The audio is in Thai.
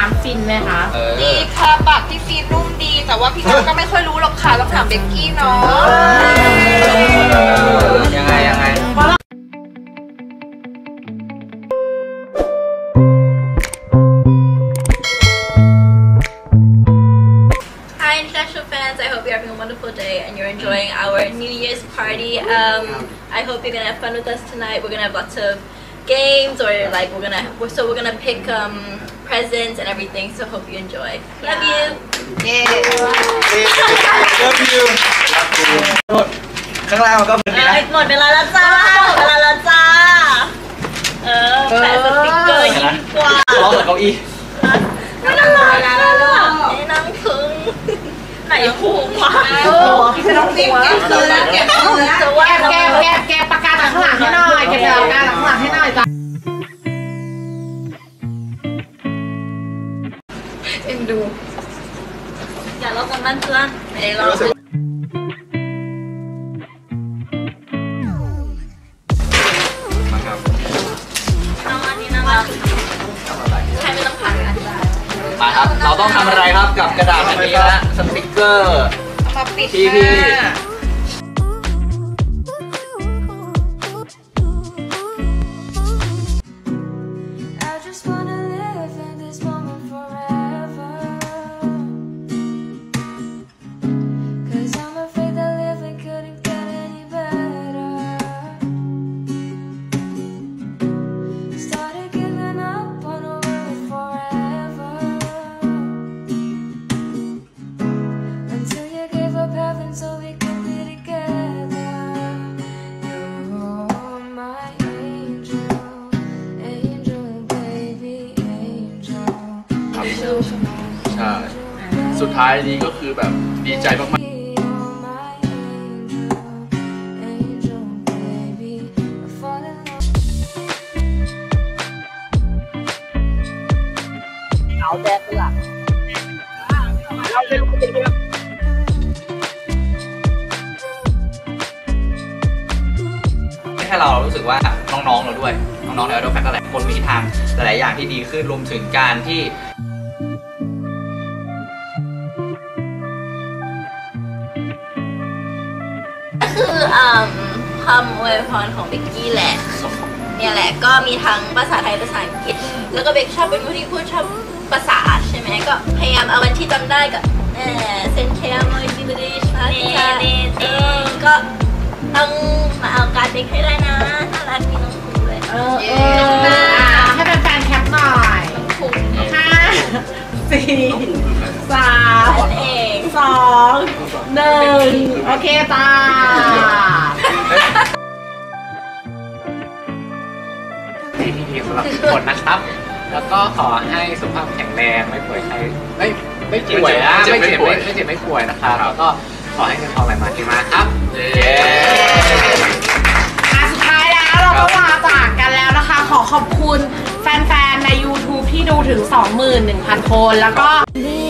ำฟินไหมคะดีค่ะปากพี่ฟินนุ่มดีแต่ว่าพี่น้องก็ไม่ค่อยรู้หรอกค่ะต้องถามเบกกี้เนาะยังไง Hi international fans, I hope you're having a wonderful day and you're enjoying our New Year's party. I hope you're gonna have fun with us tonight. We're gonna have lots of games, or like we're gonna pick presents and everything. So hope you enjoy. Love you. Love you. ข้างล่างมันก็เป็นนะหมดเวลาแล้วจ้าแปะสติ๊กเกอร์ยิ่งกว่าร้องเหมือนเก้าอี้ไม่ได้แล้วไอ้น้ำพึ่งไหนพุงวะพี่น้องรีบเก็บเลยเก็บเลยแกปากกาข้างหลังให้หน่อยแกปากกาข้างหลังให้หน่อยจ้ะเอ็นดูอย่าลอกกันบ้านเพื่อนไม่ได้ลอกน้องอันนี้น่ารักใครไม่ต้องผ่านกันมาครับเราต้องทำอะไรครับกับกระดาษแผ่นนี้นะสติ๊กเกอร์มาปิดพี่ใช่สุดท้ายนี้ก็คือแบบดีใจมากๆเอาแดกหลักให้เรารู้สึกว่าน้องๆเราด้วยน้องๆในIdol Factก็หลายคนมีทางหลายๆอย่างที่ดีขึ้นรวมถึงการที่คือคำอวยพรของเบกกี้แหละเนี่ยแหละก็มีทั้งภาษาไทยภาษาอังกฤษแล้วก็เบกชอบเป็นคนที่พูดชอบภาษาใช่ไหมก็พยายามเอาวันที่จำได้ก็เซนเคมอยจิบริชมาก็ต้องมาเอาการเด็กให้ได้นะน่ารักมีน้องคุณด้วยให้เป็นแฟนแคปหน่อย5 4 3 2 1โอเคจ้าดีสำหรับทุกคนนะครับแล้วก็ขอให้สุขภาพแข็งแรงไม่ป่วยใครไม่ป่วยนะไม่เจ็บไม่ป่วยนะครับแล้วก็ขอให้เงินทองไหลมาเทมาครับสุดท้ายแล้วเราก็ลาจากกันแล้วนะคะขอขอบคุณแฟนๆใน YouTube ที่ดูถึง 21,000 คนแล้วก็